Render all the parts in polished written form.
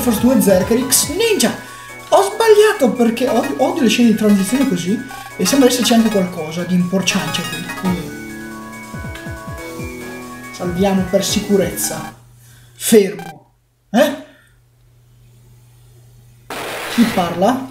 Force 2 Zerkerix Ninja. Ho sbagliato perché odio le scene di transizione così e sembra esserci anche qualcosa di importante qui. Quindi salviamo per sicurezza. Fermo. Chi parla?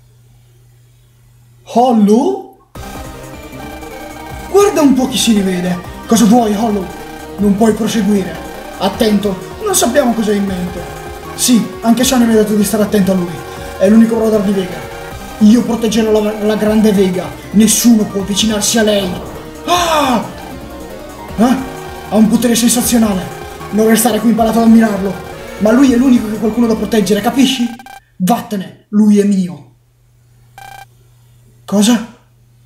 Hollow? Guarda un po' chi si rivede. Cosa vuoi, Hollow? Non puoi proseguire. Attento, non sappiamo cosa hai in mente. Sì, anche Sony mi ha detto di stare attento a lui. È l'unico brother di Vega. Io proteggerò la grande Vega. Nessuno può avvicinarsi a lei. Ah! Ha un potere sensazionale. Non restare qui imparato ad ammirarlo. Ma lui è l'unico che qualcuno da proteggere, capisci? Vattene, lui è mio. Cosa?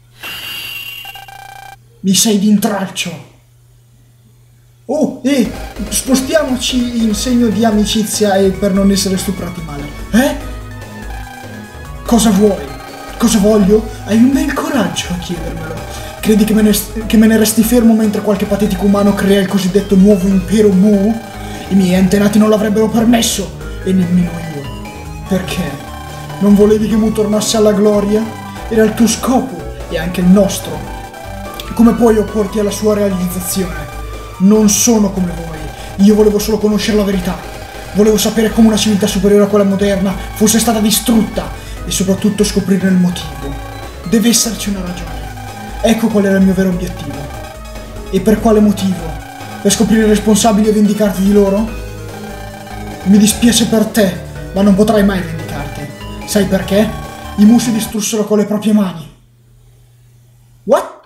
Mi sei d'intralcio. Oh, spostiamoci in segno di amicizia e per non essere stuprati male. Cosa vuoi? Cosa voglio? Hai un bel coraggio a chiedermelo. Credi che me ne resti fermo mentre qualche patetico umano crea il cosiddetto nuovo impero Mu? I miei antenati non l'avrebbero permesso, e nemmeno io. Perché? Non volevi che Mu tornasse alla gloria? Era il tuo scopo, e anche il nostro. Come puoi opporti alla sua realizzazione? Non sono come voi. Io volevo solo conoscere la verità. Volevo sapere come una civiltà superiore a quella moderna fosse stata distrutta e soprattutto scoprire il motivo. Deve esserci una ragione. Ecco qual era il mio vero obiettivo. E per quale motivo? Per scoprire i responsabili e vendicarti di loro? Mi dispiace per te, ma non potrai mai vendicarti. Sai perché? I Mu si distrussero con le proprie mani. What?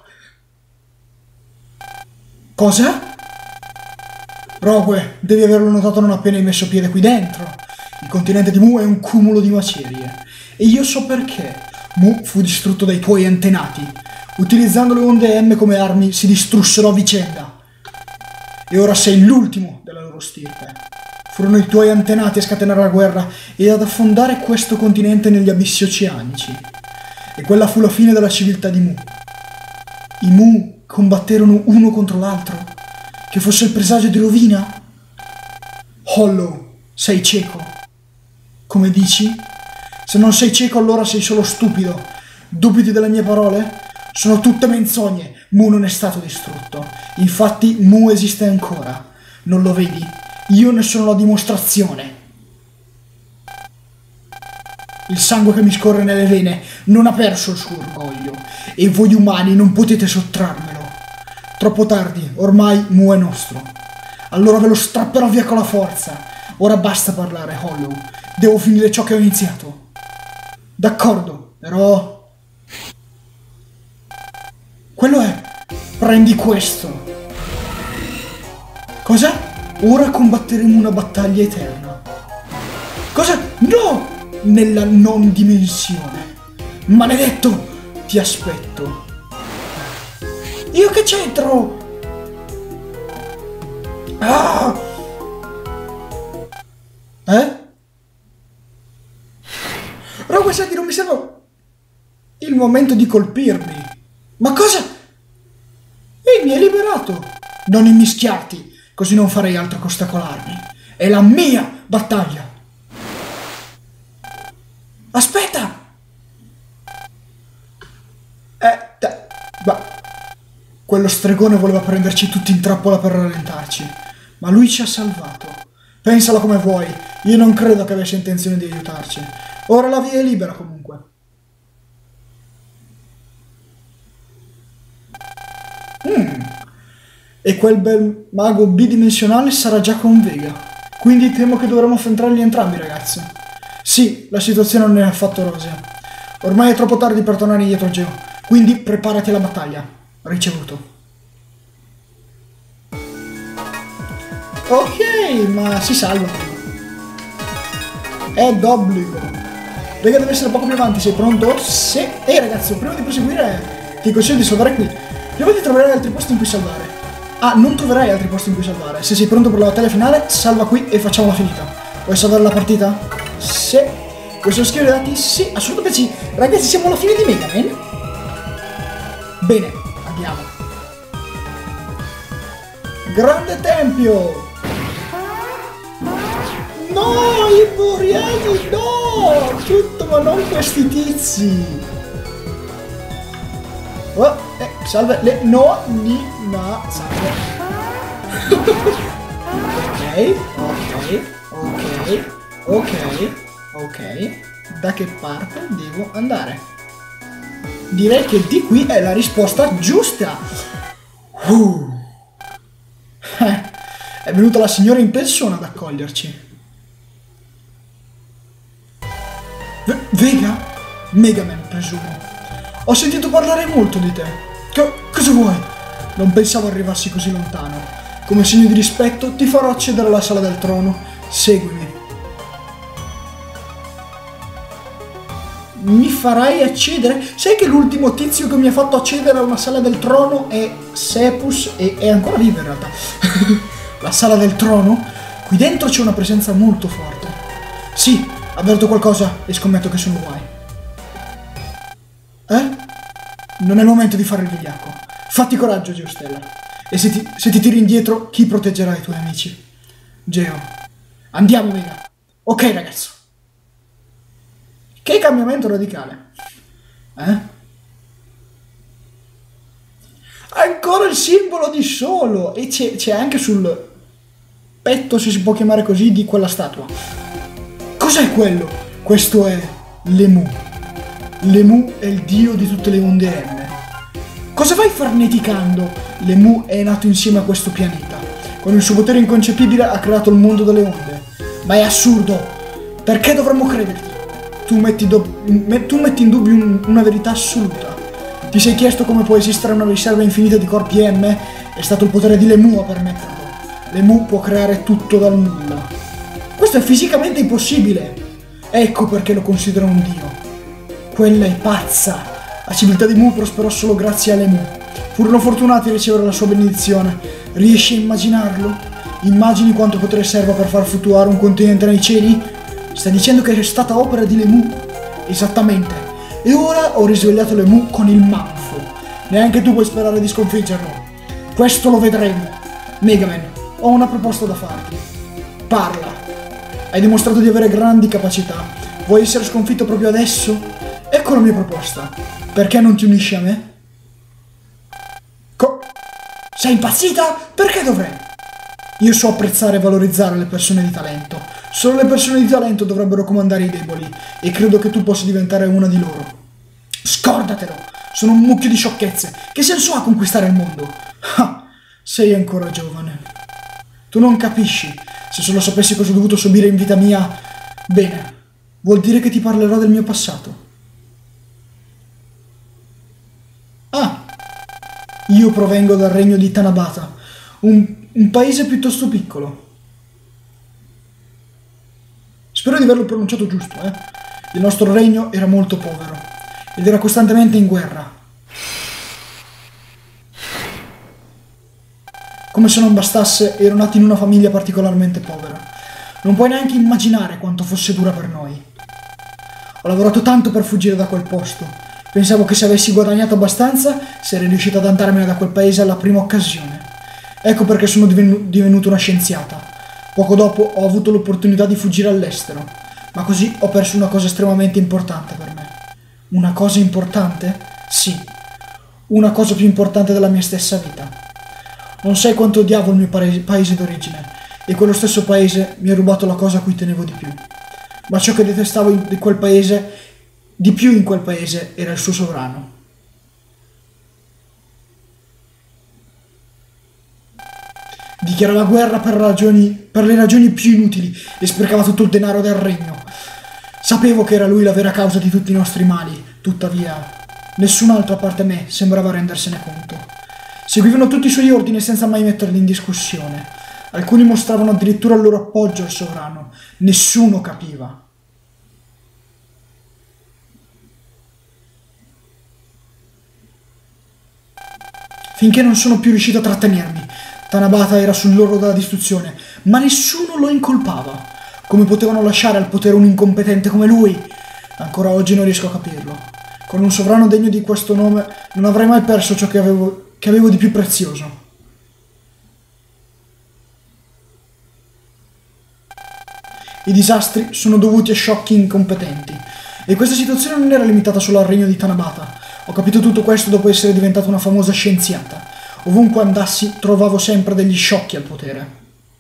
Cosa? Rogue, devi averlo notato non appena hai messo piede qui dentro. Il continente di Mu è un cumulo di macerie. E io so perché. Mu fu distrutto dai tuoi antenati. Utilizzando le onde M come armi si distrussero a vicenda. E ora sei l'ultimo della loro stirpe. Furono i tuoi antenati a scatenare la guerra e ad affondare questo continente negli abissi oceanici. E quella fu la fine della civiltà di Mu. I Mu combatterono uno contro l'altro. Che fosse il presagio di rovina? Hollow, sei cieco. Come dici? Se non sei cieco allora sei solo stupido. Dubiti delle mie parole? Sono tutte menzogne. Mu non è stato distrutto. Infatti Mu esiste ancora. Non lo vedi? Io ne sono la dimostrazione. Il sangue che mi scorre nelle vene non ha perso il suo orgoglio. E voi umani non potete sottrarmelo. Troppo tardi, ormai Mu è nostro. Allora ve lo strapperò via con la forza. Ora basta parlare, Hollow. Devo finire ciò che ho iniziato. D'accordo, però... Quello è... Prendi questo. Cosa? Ora combatteremo una battaglia eterna. Cosa? No! Nella non dimensione. Maledetto! Ti aspetto. Io che c'entro? Ah! Rogue, senti, non mi sembra il momento di colpirmi. Ma cosa? Ehi, mi hai liberato. Non immischiarti, così non farei altro che ostacolarmi. È la mia battaglia. Aspetta! Quello stregone voleva prenderci tutti in trappola per rallentarci, ma lui ci ha salvato. Pensala come vuoi, io non credo che avesse intenzione di aiutarci. Ora la via è libera comunque. E quel bel mago bidimensionale sarà già con Vega. Quindi temo che dovremo affrontarli entrambi, ragazzi. Sì, la situazione non è affatto rosea. Ormai è troppo tardi per tornare indietro, Geo. Quindi preparati alla battaglia. Ricevuto. Ok, ma si salva. È d'obbligo. Vega deve essere poco più avanti, sei pronto? Sì. Ehi ragazzi, prima di proseguire ti consiglio di salvare qui. Prima di trovare altri posti in cui salvare. Ah, non troverai altri posti in cui salvare. Se sei pronto per la battaglia finale, salva qui e facciamola finita. Vuoi salvare la partita? Sì. Questo schema dei dati? Sì, assolutamente sì. Ragazzi, siamo alla fine di Mega Man. Bene, andiamo. Grande tempio. No, i Buriani, no! Tutto, ma non questi tizi! Oh, salve, le nonnina, salve. Ok. Da che parte devo andare? Direi che di qui è la risposta giusta. È venuta la signora in persona ad accoglierci. Vega? Megaman, presumo. Ho sentito parlare molto di te. Cosa vuoi? Non pensavo arrivassi così lontano. Come segno di rispetto ti farò accedere alla sala del trono. Seguimi. Mi farai accedere? Sai che l'ultimo tizio che mi ha fatto accedere a una sala del trono è Sepus e è ancora vivo in realtà. La sala del trono? Qui dentro c'è una presenza molto forte. Sì, avverto qualcosa e scommetto che sono guai. Non è il momento di fare il vigliacco. Fatti coraggio, Geostella. E se ti tiri indietro, chi proteggerà i tuoi amici? Geo. Andiamo, Vega. Ok, ragazzo. Che cambiamento radicale. Ancora il simbolo di solo. E c'è anche sul petto, se si può chiamare così, di quella statua. Cos'è quello? Questo è Lemu. Lemu è il dio di tutte le onde M. Cosa fai farneticando? Lemu è nato insieme a questo pianeta. Con il suo potere inconcepibile ha creato il mondo delle onde. Ma è assurdo. Perché dovremmo crederti? Tu metti in dubbio una verità assoluta. Ti sei chiesto come può esistere una riserva infinita di corpi M? È stato il potere di Lemu a permetterlo. Lemu può creare tutto dal nulla. Questo è fisicamente impossibile. Ecco perché lo considero un dio. Quella è pazza. La civiltà di Mu prosperò solo grazie a Lemu. Furono fortunati a ricevere la sua benedizione. Riesci a immaginarlo? Immagini quanto potere serva per far fluttuare un continente nei cieli? Stai dicendo che è stata opera di Lemu? Esattamente. E ora ho risvegliato Lemu con il Manfo. Neanche tu puoi sperare di sconfiggerlo. Questo lo vedremo. Megaman, ho una proposta da farti. Parla. Hai dimostrato di avere grandi capacità. Vuoi essere sconfitto proprio adesso? Ecco la mia proposta. Perché non ti unisci a me? Sei impazzita? Perché dovrei? Io so apprezzare e valorizzare le persone di talento. Solo le persone di talento dovrebbero comandare i deboli. E credo che tu possa diventare una di loro. Scordatelo! Sono un mucchio di sciocchezze. Che senso ha conquistare il mondo? Ah, sei ancora giovane. Tu non capisci. Se solo sapessi cosa ho dovuto subire in vita mia... Bene. Vuol dire che ti parlerò del mio passato. Io provengo dal regno di Tanabata, un paese piuttosto piccolo. Spero di averlo pronunciato giusto, Il nostro regno era molto povero ed era costantemente in guerra. Come se non bastasse, ero nato in una famiglia particolarmente povera. Non puoi neanche immaginare quanto fosse dura per noi. Ho lavorato tanto per fuggire da quel posto. Pensavo che se avessi guadagnato abbastanza, sarei riuscito ad andarmene da quel paese alla prima occasione. Ecco perché sono divenuto una scienziata. Poco dopo ho avuto l'opportunità di fuggire all'estero, ma così ho perso una cosa estremamente importante per me. Una cosa importante? Sì. Una cosa più importante della mia stessa vita. Non sai quanto odiavo il mio paese d'origine, e quello stesso paese mi ha rubato la cosa a cui tenevo di più. Ma ciò che detestavo di quel paese... Di più in quel paese era il suo sovrano. Dichiarava guerra per le ragioni più inutili e sprecava tutto il denaro del regno. Sapevo che era lui la vera causa di tutti i nostri mali, tuttavia nessun altro a parte me sembrava rendersene conto. Seguivano tutti i suoi ordini senza mai metterli in discussione. Alcuni mostravano addirittura il loro appoggio al sovrano. Nessuno capiva. Finché non sono più riuscito a trattenermi. Tanabata era sull'orlo della distruzione, ma nessuno lo incolpava. Come potevano lasciare al potere un incompetente come lui? Ancora oggi non riesco a capirlo. Con un sovrano degno di questo nome non avrei mai perso ciò che avevo di più prezioso. I disastri sono dovuti a sciocchi incompetenti. E questa situazione non era limitata solo al regno di Tanabata. Ho capito tutto questo dopo essere diventata una famosa scienziata. Ovunque andassi trovavo sempre degli sciocchi al potere.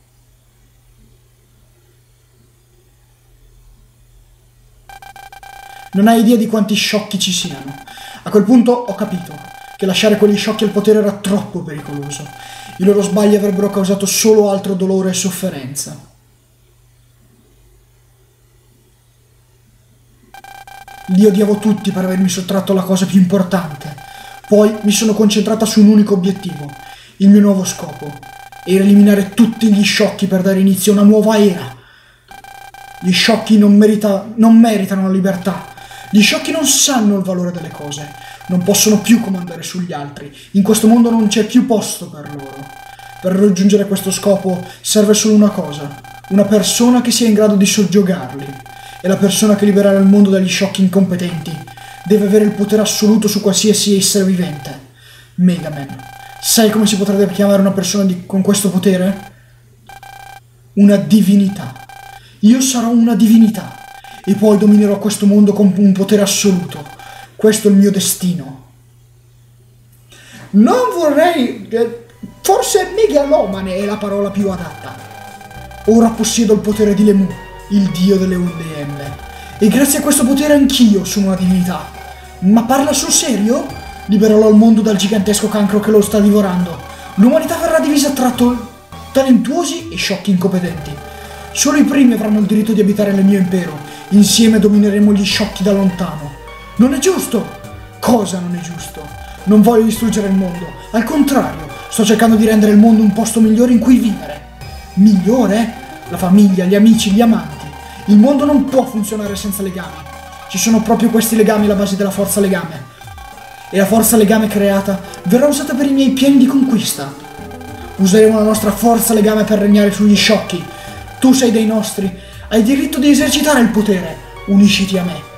Non hai idea di quanti sciocchi ci siano. A quel punto ho capito che lasciare quegli sciocchi al potere era troppo pericoloso. I loro sbagli avrebbero causato solo altro dolore e sofferenza. Li odiavo tutti per avermi sottratto la cosa più importante. Poi mi sono concentrata su un unico obiettivo. Il mio nuovo scopo era eliminare tutti gli sciocchi per dare inizio a una nuova era. Gli sciocchi non meritano la libertà. Gli sciocchi non sanno il valore delle cose. Non possono più comandare sugli altri. In questo mondo non c'è più posto per loro. Per raggiungere questo scopo serve solo una cosa. Una persona che sia in grado di soggiogarli. E la persona che libererà il mondo dagli sciocchi incompetenti deve avere il potere assoluto su qualsiasi essere vivente. Mega Man. Sai come si potrebbe chiamare una persona con questo potere? Una divinità. Io sarò una divinità. E poi dominerò questo mondo con un potere assoluto. Questo è il mio destino. Non vorrei... forse megalomane è la parola più adatta. Ora possiedo il potere di Lemu, il dio delle onde M. E grazie a questo potere anch'io sono una divinità. Ma parla sul serio? Libererò il mondo dal gigantesco cancro che lo sta divorando. L'umanità verrà divisa tra talentuosi e sciocchi incompetenti. Solo i primi avranno il diritto di abitare nel mio impero. Insieme domineremo gli sciocchi da lontano. Non è giusto! Cosa non è giusto? Non voglio distruggere il mondo. Al contrario, sto cercando di rendere il mondo un posto migliore in cui vivere. Migliore? La famiglia, gli amici, gli amanti. Il mondo non può funzionare senza legami. Ci sono proprio questi legami alla base della forza legame. E la forza legame creata verrà usata per i miei piani di conquista. Useremo la nostra forza legame per regnare sugli sciocchi. Tu sei dei nostri. Hai diritto di esercitare il potere. Unisciti a me.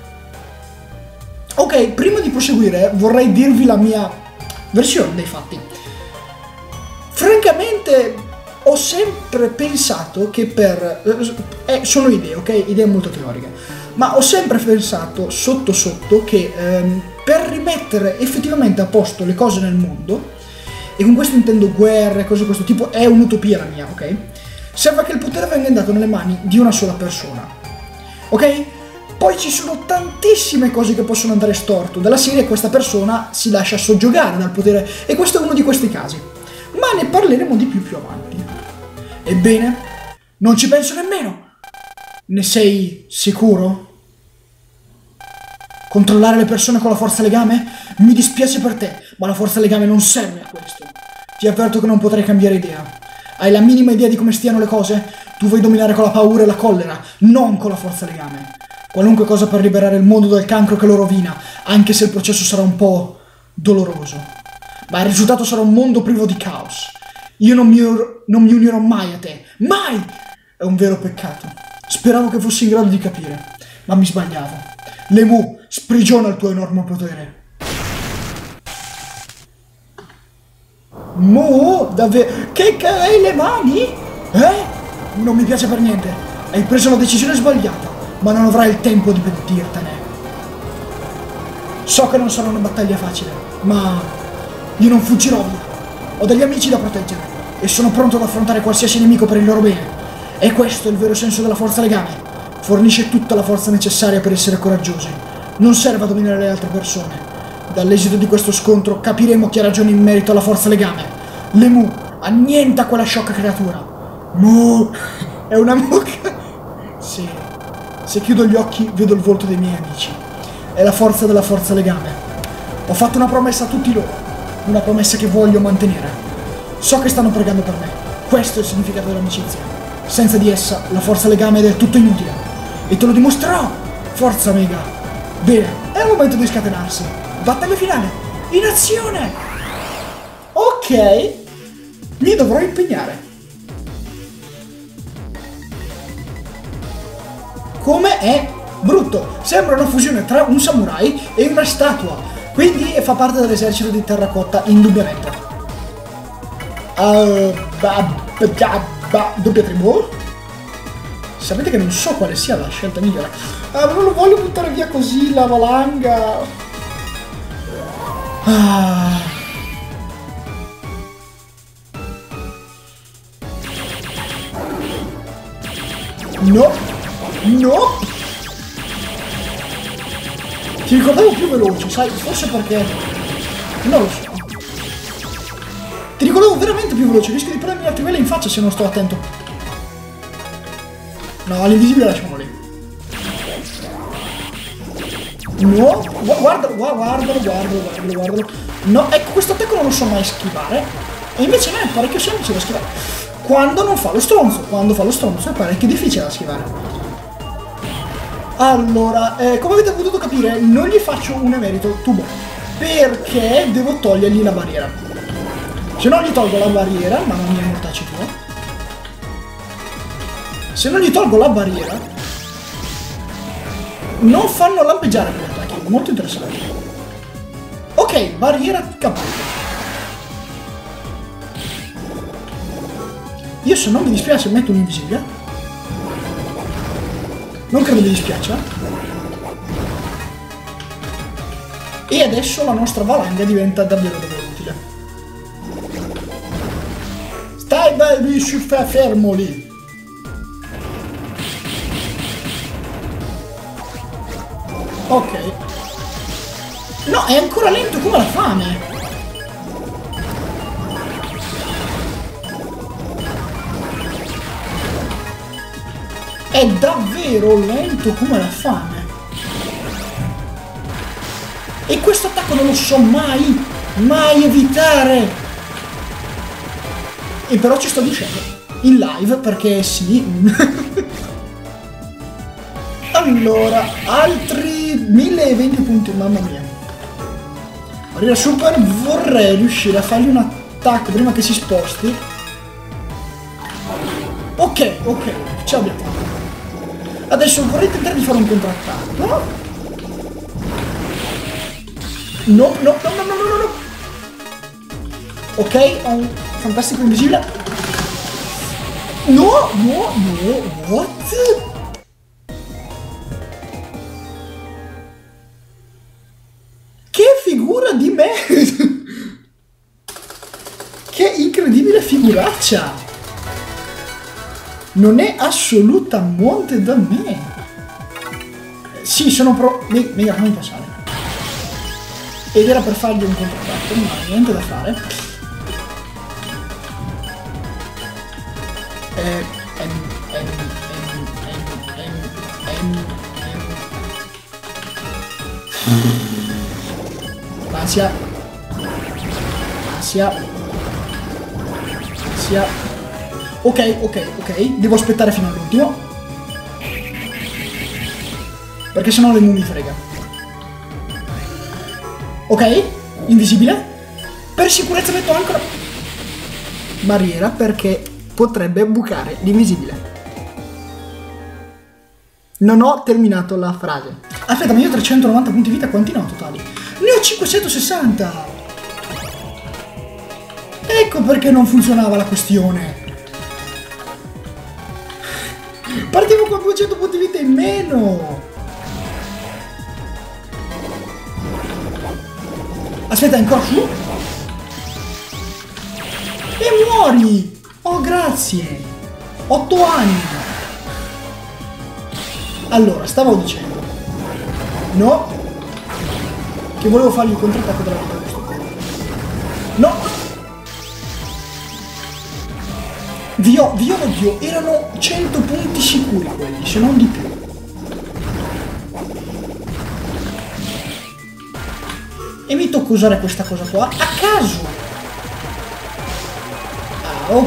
Ok, prima di proseguire vorrei dirvi la mia versione dei fatti. Francamente ho sempre pensato che sono idee, ok? Idee molto teoriche. Ma ho sempre pensato sotto sotto che per rimettere effettivamente a posto le cose nel mondo, e con questo intendo guerre, cose di questo tipo, è un'utopia la mia, ok? Serve che il potere venga dato nelle mani di una sola persona, ok? Poi ci sono tantissime cose che possono andare storto. Dalla serie questa persona si lascia soggiogare dal potere, e questo è uno di questi casi. Ma ne parleremo di più avanti. Ebbene, non ci penso nemmeno. Ne sei sicuro? Controllare le persone con la forza legame? Mi dispiace per te, ma la forza legame non serve a questo. Ti avverto che non potrai cambiare idea. Hai la minima idea di come stiano le cose? Tu vuoi dominare con la paura e la collera, non con la forza legame. Qualunque cosa per liberare il mondo dal cancro che lo rovina, anche se il processo sarà un po' doloroso. Ma il risultato sarà un mondo privo di caos. Io non mi unirò mai a te. Mai! È un vero peccato. Speravo che fossi in grado di capire, ma mi sbagliavo. Lemu, sprigiona il tuo enorme potere. Mo, davvero? Che hai le mani? Non mi piace per niente. Hai preso la decisione sbagliata, ma non avrai il tempo di pentirtene. So che non sarà una battaglia facile, ma io non fuggirò via. Ho degli amici da proteggere e sono pronto ad affrontare qualsiasi nemico per il loro bene. E questo è il vero senso della forza legame. Fornisce tutta la forza necessaria per essere coraggiosi. Non serve a dominare le altre persone. Dall'esito di questo scontro capiremo chi ha ragione in merito alla forza legame. Lemu, annienta quella sciocca creatura. Mu, è una mucca. Sì, se chiudo gli occhi vedo il volto dei miei amici. È la forza della forza legame. Ho fatto una promessa a tutti loro, una promessa che voglio mantenere. So che stanno pregando per me. Questo è il significato dell'amicizia. Senza di essa la forza legame è del tutto inutile. E te lo dimostrerò, forza Mega. Bene, è il momento di scatenarsi. Battaglia finale, in azione! Ok, mi dovrò impegnare. Come è brutto, sembra una fusione tra un samurai e una statua, quindi fa parte dell'esercito di terracotta indubbiamente. Doppia tribù. Sapete che non so quale sia la scelta migliore. Ah, non lo voglio buttare via così la valanga. Ah. No. No. Ti ricordavo più veloce, sai? Forse perché... non lo so. Ti ricordavo veramente più veloce. Rischio di prendermi la trivella in faccia se non sto attento. No, l'invisibile lasciamo lì. No, guardalo. No, ecco, questo attacco non lo so mai schivare. E invece a me è parecchio semplice da schivare. Quando non fa lo stronzo. Quando fa lo stronzo è parecchio difficile da schivare. Allora, come avete potuto capire, non gli faccio un emerito tubo. Perché devo togliergli la barriera. Se non gli tolgo la barriera, mamma mia, mortacci tu. Se non gli tolgo la barriera, non fanno lampeggiare gli attacchi. Molto interessante. Ok, barriera capace. Io se non mi dispiace metto un invisibile. Non credo mi dispiaccia. E adesso la nostra valanga diventa davvero utile. Stai baby, fermo lì. Ok. No, è ancora lento come la fame. È davvero lento come la fame. E questo attacco non lo so mai evitare. E però ci sto dicendo in live perché sì. Allora, altri 1020 punti, mamma mia. Arriva super, vorrei riuscire a fargli un attacco prima che si sposti. Ok, ce l'abbiamo. Adesso vorrei tentare di fare un contrattacco. No. Ok, ho un fantastico invisibile. No, what? Che figura di me! Che incredibile figuraccia! Non è assolutamente da me. Sì, sono mega, fammi passare. Ed era per fargli un contrattacco, ma niente da fare. Ansia. Ok. Devo aspettare fino all'ultimo. Perché sennò le mi frega. Ok, invisibile. Per sicurezza metto anche la barriera perché potrebbe bucare l'invisibile. Non ho terminato la frase. Aspetta, ma io ho 390 punti vita, quanti ne ho totali? Ne ho 560! Ecco perché non funzionava la questione. Partivo con 200 punti vita in meno! Aspetta, ancora su? E muori! Oh, grazie! 8 anni! Allora, stavo dicendo. No! Che volevo fargli il contrattacco della vita questo punto. No! Dio, erano 100 punti sicuri quelli, se non di più. E mi tocca usare questa cosa qua a caso. Oh.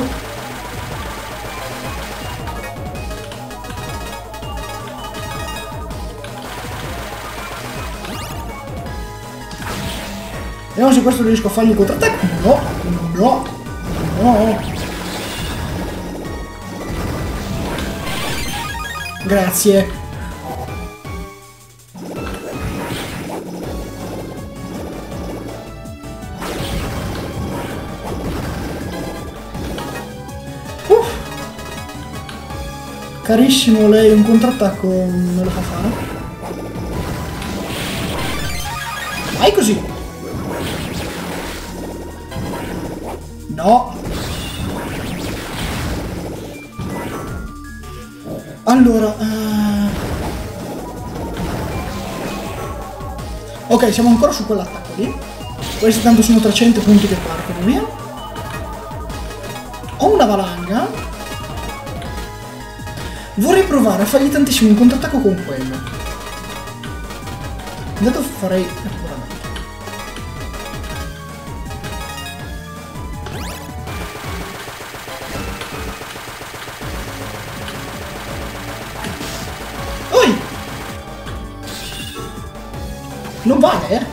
Vediamo se questo riesco a fargli il contrattacco. No. Grazie. Carissimo, lei un contrattacco me lo fa fare? Vai così! No! Allora... Ok, siamo ancora su quell'attacco lì. Questi tanto sono 300 punti che partono via. Ho una valanga. Vorrei provare a fargli tantissimo un contrattacco con quello. Intanto farei regolamento. Oi! Non vale, eh?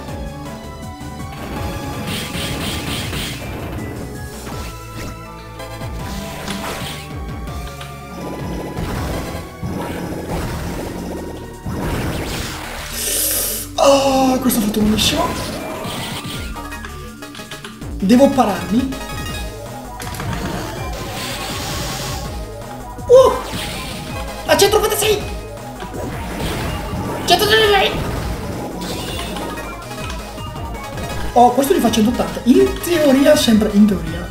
Oh, questo ha fatto benissimo. Devo pararmi. A 196! 136! Oh, questo li fa 180. In teoria, sempre in teoria.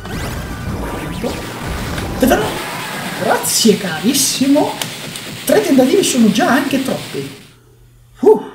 Davvero? Grazie carissimo. 3 tentativi sono già anche troppi.